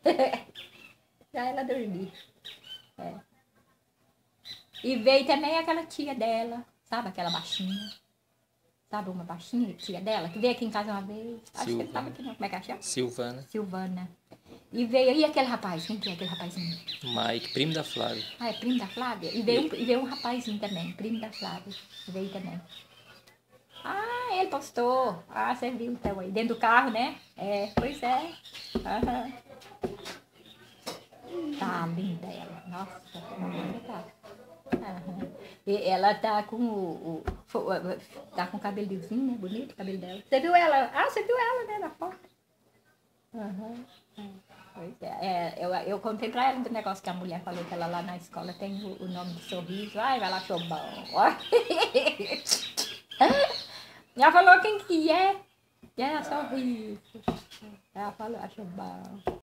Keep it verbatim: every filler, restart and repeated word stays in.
Pra ela dormir. É. E veio também aquela tia dela, sabe? Aquela baixinha. Sabe uma baixinha, tia dela, que veio aqui em casa uma vez. Acho que ele tava aqui não. Como é que ela chama? Silvana. Silvana. E veio aí aquele rapaz. Quem que é aquele rapazinho? Mike, primo da Flávia. Ah, é primo da Flávia? E veio, um, e veio um rapazinho também, primo da Flávia. Veio também. Ah, ele postou. Ah, você viu então aí. Dentro do carro, né? É, pois é. Aham. Tá linda ela. Nossa, linda tá. Aham. E ela tá com o, o- fo- tá com o cabelinho, né? Bonito o cabelo dela. Você viu ela? Ah, você viu ela, né? Na foto. Aham. É, pois é. É, eu, eu contei pra ela do negócio que a mulher falou que ela lá na escola tem o, o nome de sorriso. Ai, ela achou bom. Ela falou quem que é. E ela sorriso. Ela falou, achou bom.